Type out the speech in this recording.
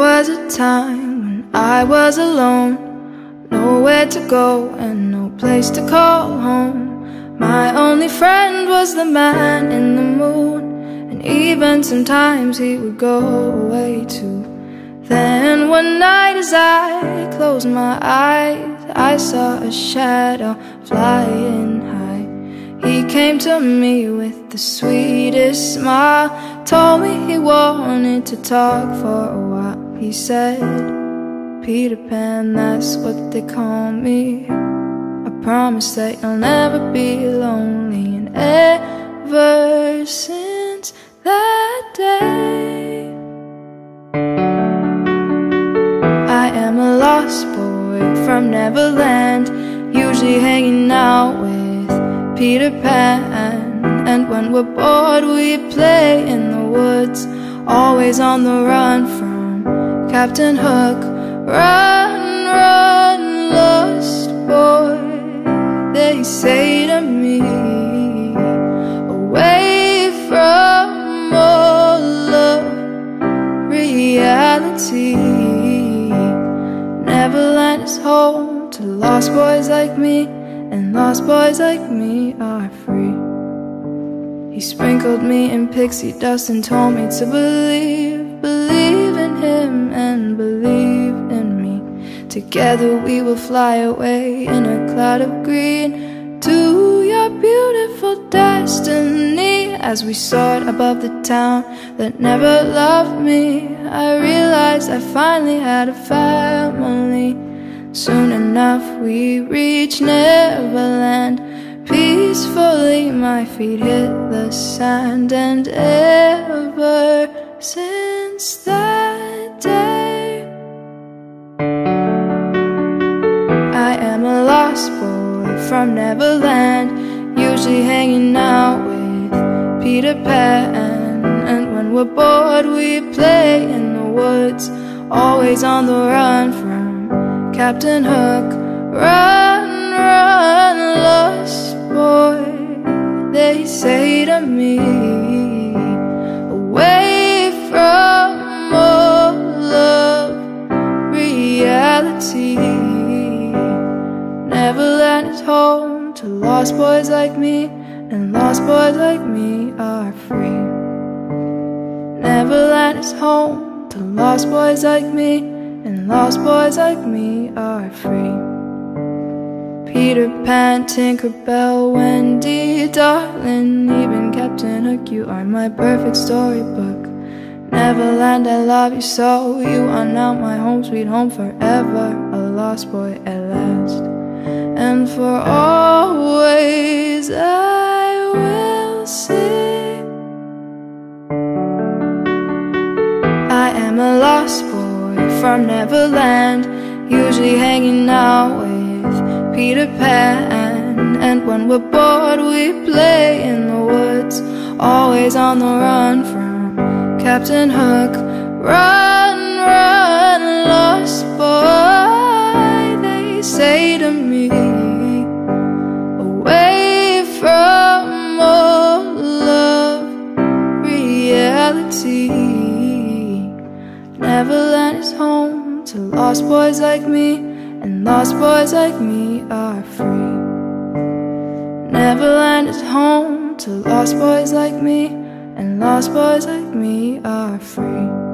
was a time when I was alone, nowhere to go and no place to call home. My only friend was the man in the moon, and even sometimes he would go away too. Then one night as I closed my eyes, I saw a shadow flying high. He came to me with the sweetest smile, told me he wanted to talk for a while. He said, "Peter Pan, that's what they call me. I promise that you'll never be lonely." And ever since that day, I am a lost boy from Neverland, usually hanging out with Peter Pan. And when we're bored we play in the woods, always on the run from Captain Hook. Run, run, lost boy, they say to me, away from all of reality. Neverland is home to lost boys like me, and lost boys like me are free. He sprinkled me in pixie dust and told me to believe in him and believe in me. Together we will fly away in a cloud of green to your beautiful destiny. As we soared above the town that never loved me, I realized I finally had a family. Soon enough we reached Neverland. Peacefully my feet hit the sand, and ever since that day, I am a lost boy from Neverland, usually hanging out with Peter Pan. And when we're bored we play in the woods, always on the run from Captain Hook. Run, run, lost boy, they say to me, away from all of reality. Neverland is home to lost boys like me, and lost boys like me are free. Neverland is home to lost boys like me, and lost boys like me are free. Peter Pan, Tinkerbell, Wendy, darling, even Captain Hook, you are my perfect storybook. Neverland, I love you so, you are now my home, sweet home forever, a lost boy at last. And for always I will sing, I am a lost boy from Neverland, usually hanging out with Peter Pan. And when we're bored we play in the woods, always on the run from Captain Hook. Run, run, lost boy, they say to me, away from all of reality. Neverland is home to lost boys like me, and lost boys like me are free. Neverland is home to lost boys like me, and lost boys like me are free.